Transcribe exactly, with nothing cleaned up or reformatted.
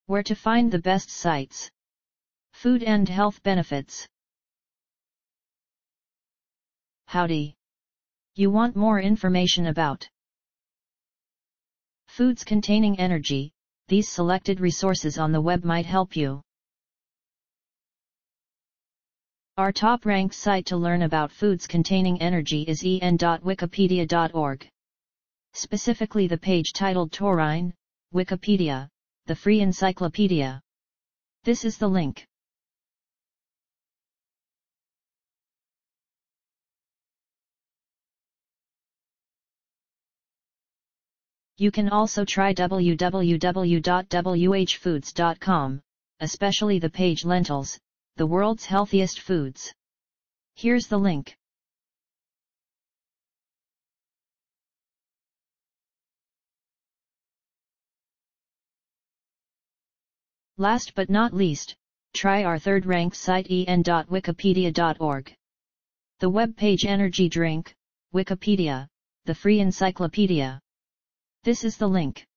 Where to find the best sites. Food and health benefits. Howdy! You want more information about foods containing energy? These selected resources on the web might help you. Our top-ranked site to learn about foods containing energy is e n dot wikipedia dot org. Specifically the page titled Taurine, Wikipedia, the free encyclopedia. This is the link. You can also try w w w dot w h foods dot com, especially the page Lentils, the world's healthiest foods. Here's the link. Last but not least, try our third-ranked site e n dot wikipedia dot org. The web page Energy Drink, Wikipedia, the free encyclopedia. This is the link.